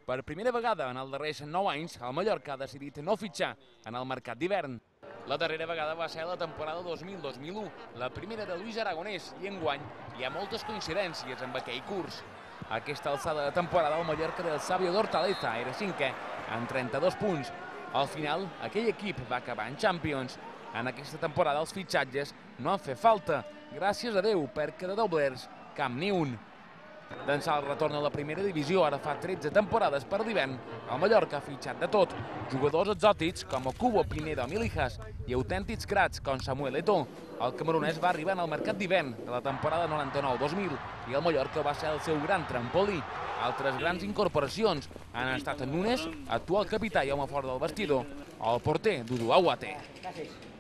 Per primera vegada en els darrers 9 anys, el Mallorca ha decidit no fitxar en el mercat d'hivern. La darrera vegada va ser la temporada 2000-2001, la primera de Luis Aragonès, i enguany hi ha moltes coincidències amb aquell curs. A aquesta alçada de temporada, el Mallorca del Sabio d'Hortaleza era 5è, amb 32 punts. Al final, aquell equip va acabar en Champions. En aquesta temporada els fitxatges no han fet falta. Gràcies a Déu, perquè de doblers, cap ni un. D'ençà el retorn a la primera divisió, ara fa 13 temporades per l'hivern, el Mallorca ha fitxat de tot. Jugadors exòtics com Cubo, Pinedo, Milijas i autèntics cracs com Samuel Eto'o. El camerunès va arribar en el mercat d'hivern de la temporada 99-2000 i el Mallorca va ser el seu gran trampolí. Altres grans incorporacions han estat Núñez, actual capità i home fort del vestidor, o el porter Dudu Awate.